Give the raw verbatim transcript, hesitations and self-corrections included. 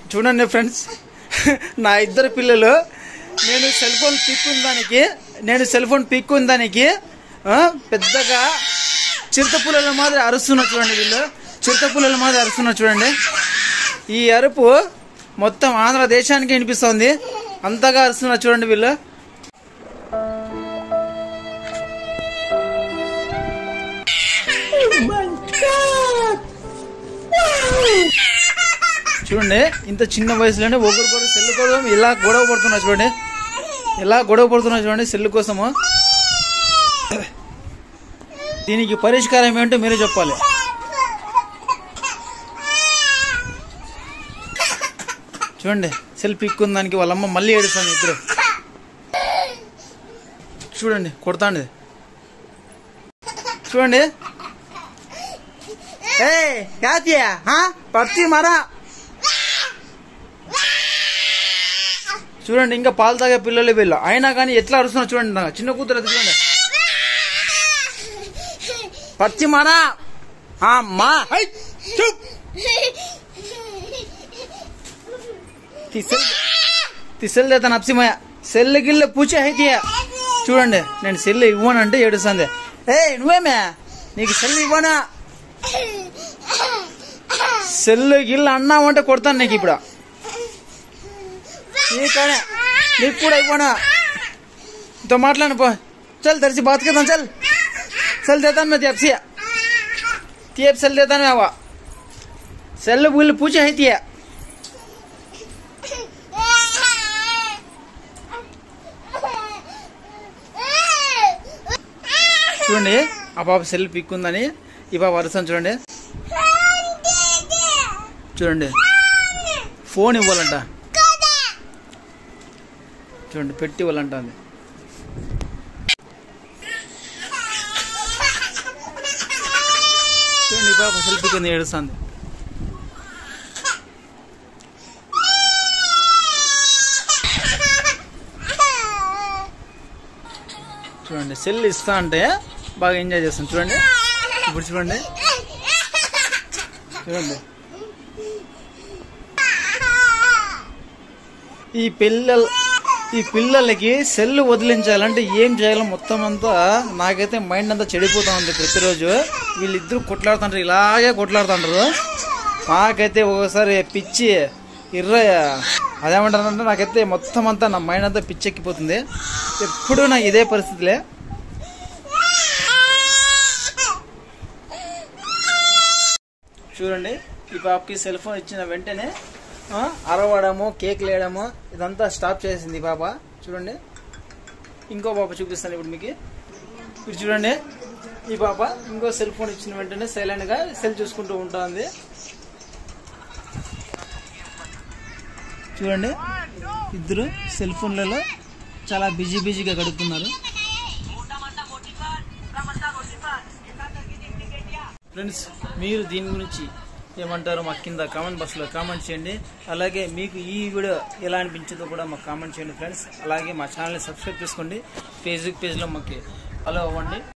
చూడండి ఫ్రెండ్స్, నా ఇద్దరు పిల్లలు నేను సెల్ ఫోన్ పీక్కుందానికి నేను సెల్ ఫోన్ పీక్కుందానికి పెద్దగా చిరుత పుల్లల మాదిరి అరుస్తున్నారు చూడండి. వీళ్ళు చిరుత పుల్లల మాదిరి అరుస్తున్నారు చూడండి. ఈ అరుపు మొత్తం ఆంధ్రదేశానికి వినిపిస్తుంది, అంతగా అరుస్తున్నారు చూడండి వీళ్ళు. చూడండి, ఇంత చిన్న వయసులోనే ఒకరికొకరు సెల్ కోసం ఇలా గొడవ పడుతున్నారు చూడండి. ఇలా గొడవ పడుతున్నారు చూడండి సెల్ కోసము. దీనికి పరిష్కారం ఏంటో మీరే చెప్పాలి. చూడండి, సెల్ పిక్కున్న దానికి వాళ్ళమ్మ మళ్ళీ ఏడుస్తాను ఇద్దరు. చూడండి, కొడతాండి చూడండి. ఏ క్యాతియా పర్తి మారా. చూడండి, ఇంకా పాలు తాగే పిల్లలు వీళ్ళు, అయినా కానీ ఎట్లా అరుస్తున్నారు చూడండి. నా చిన్న కూతురు అది చూడండి. పర్చి మారా అమ్మా. సెల్ దేతా నప్సిమయ్య సెల్ గిల్ల పూచే అయితే. చూడండి, నేను సెల్ ఇవ్వనంటే ఏడుస్తుంది. ఏ నువ్వేమే, నీకు సెల్ ఇవ్వనా? సెల్ గిల్ల అన్నావంటే కొడతాను నీకు ఇప్పుడు. నీకనే నీకు కూడా ఇవ్వనా? ఇంతో మాట్లాడు పో. చల్ తెరిచి బాత్ కదా. చల్ సెల్ దేతాను मैं तेरे तेब सेल देता मैं हवा सेल बुल पूछे है तिया. చూడండి, ఆ పాప సెల్ పిక్కుందని ఈ పాప వరుసని చూడండి. చూడండి, ఫోన్ ఇవ్వాలంట. చూడండి, పెట్టి ఇవ్వాలంట. అది చూడండి, ఈ పాప సెల్ పిక్కుంది ఏడుస్తుంది. చూడండి, సెల్ ఇస్తా అంటే బాగా ఎంజాయ్ చేస్తాను చూడండి. ఇప్పుడు చూడండి చూడండి ఈ పిల్లలు ఈ పిల్లలకి సెల్ వదిలించాలంటే ఏం చేయాలో మొత్తం అంతా నాకైతే మైండ్ అంతా చెడిపోతా ఉంది ప్రతిరోజు. వీళ్ళిద్దరు కొట్లాడుతుంటారు, ఇలాగే కొట్లాడుతుంటారు. నాకైతే ఒకసారి పిచ్చి ఇర్ర అదేమంటారంటే నాకైతే మొత్తం అంతా నా మైండ్ అంతా పిచ్చెక్కిపోతుంది. ఎప్పుడు నా ఇదే పరిస్థితిలే. చూడండి, ఈ పాపకి సెల్ ఫోన్ ఇచ్చిన వెంటనే అరవడము, కేక్ లేయడము ఇదంతా స్టాప్ చేసింది ఈ పాప. చూడండి, ఇంకో పాప చూపిస్తాను ఇప్పుడు మీకు. ఇప్పుడు చూడండి, ఈ పాప ఇంకో సెల్ ఫోన్ ఇచ్చిన వెంటనే సైలెంట్ గా సెల్ చూసుకుంటూ ఉంటుంది. చూడండి, ఇద్దరు సెల్ ఫోన్లలో చాలా బిజీ బిజీగా గడుపుతున్నారు. ఫ్రెండ్స్, మీరు దీని గురించి ఏమంటారో మాకు కింద కామెంట్ బాక్స్లో కామెంట్ చేయండి. అలాగే మీకు ఈ వీడియో ఎలా అనిపించిందో కూడా మాకు కామెంట్ చేయండి ఫ్రెండ్స్. అలాగే మా ఛానల్ని సబ్స్క్రైబ్ చేసుకోండి. ఫేస్బుక్ పేజ్లో మాకు ఫాలో అవ్వండి.